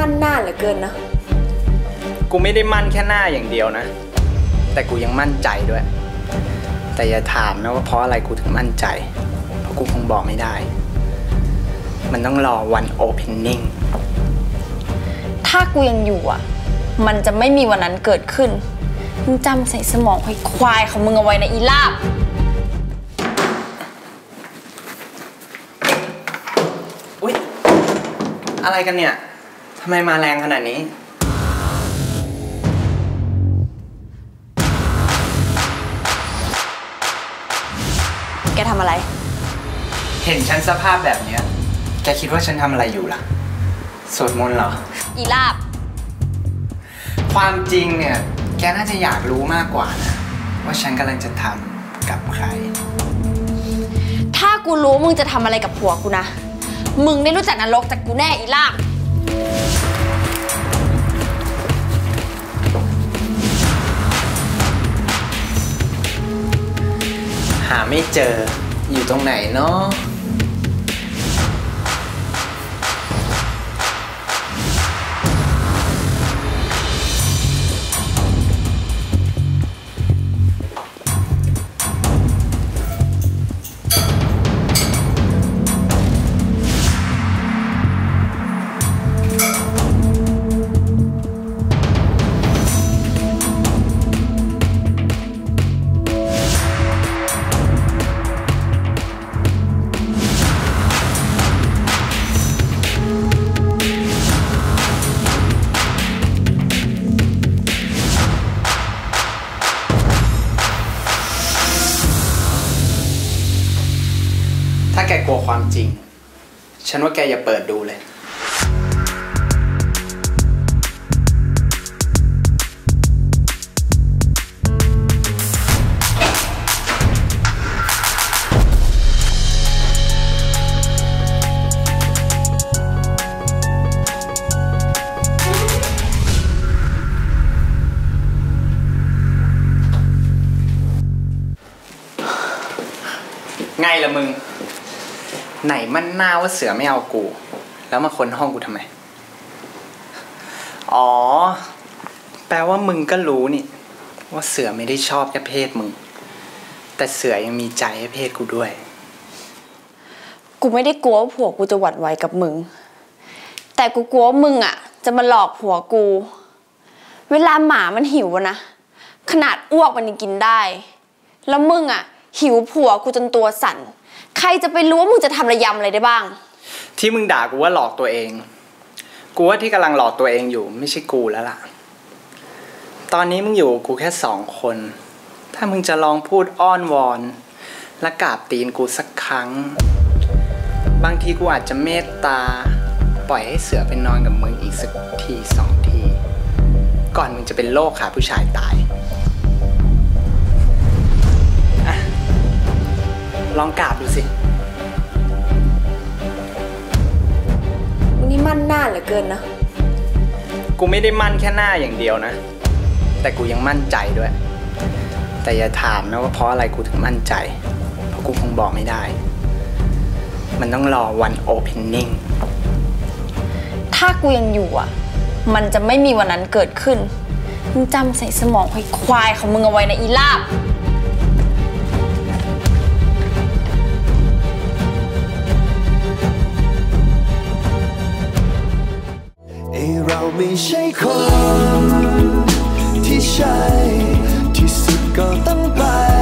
มั่นหน้าเหลือเกินนะกูไม่ได้มั่นแค่หน้าอย่างเดียวนะแต่กูยังมั่นใจด้วยแต่อย่าถามนะว่าเพราะอะไรกูถึงมั่นใจเพราะกูคงบอกไม่ได้มันต้องรอวันโอเพนนิ่งถ้ากูยังอยู่อ่ะมันจะไม่มีวันนั้นเกิดขึ้นมึงจำใส่สมองควายของมึงเอาไว้นะอีลาบอุ๊ยอะไรกันเนี่ยทำไมมาแรงขนาดนี้แกทำอะไรเห็นฉันสภาพแบบนี้แกคิดว่าฉันทำอะไรอยู่ล่ะสวดมนต์เหรออีลาบความจริงเนี่ยแกน่าจะอยากรู้มากกว่านะว่าฉันกำลังจะทำกับใครถ้ากูรู้มึงจะทำอะไรกับผัวกูนะมึงได้รู้จักนรกจากกูแน่อีลาบหาไม่เจออยู่ตรงไหนเนาะถ้าแกกลัวความจริงฉันว่าแกอย่าเปิดดูเลยไงล่ะมึงไหนมันหน้าว่าเสือไม่เอากูแล้วมาค้นห้องกูทำไมอ๋อแปลว่ามึงก็รู้นี่ว่าเสือไม่ได้ชอบแค่เพศมึงแต่เสือยังมีใจให้เพศกูด้วยกูไม่ได้กลัวว่าผัวกูจะหวั่นไหวกับมึงแต่กูกลัวว่ามึงอ่ะจะมาหลอกผัวกูเวลาหมามันหิวนะขนาดอ้วกมันยังกินได้แล้วมึงอ่ะหิวผัวกูจนตัวสั่นใครจะไปรู้ว่ามึงจะทำระยำอะไรได้บ้างที่มึงด่ากูว่าหลอกตัวเองกูว่าที่กำลังหลอกตัวเองอยู่ไม่ใช่กูแล้วล่ะตอนนี้มึงอยู่กูแค่2 คนถ้ามึงจะลองพูดอ้อนวอนและกราบตีนกูสักครั้งบางทีกูอาจจะเมตตาปล่อยให้เสือไปนอนกับมึงอีกสักที2 ทีก่อนมึงจะเป็นโรคขาผู้ชายตายลองกราบดูสิมึงนี่มั่นหน้าเหลือเกินนะกูไม่ได้มั่นแค่หน้าอย่างเดียวนะแต่กูยังมั่นใจด้วยแต่อย่าถามนะว่าเพราะอะไรกูถึงมั่นใจเพราะกูคงบอกไม่ได้มันต้องรอวันโอเพนนิ่งถ้ากูยังอยู่อ่ะมันจะไม่มีวันนั้นเกิดขึ้นมึงจำใส่สมองควายของมึงเอาไว้นะอีลาบเราไม่ใช่คนที่ใช่ที่สุดก็ต้องไป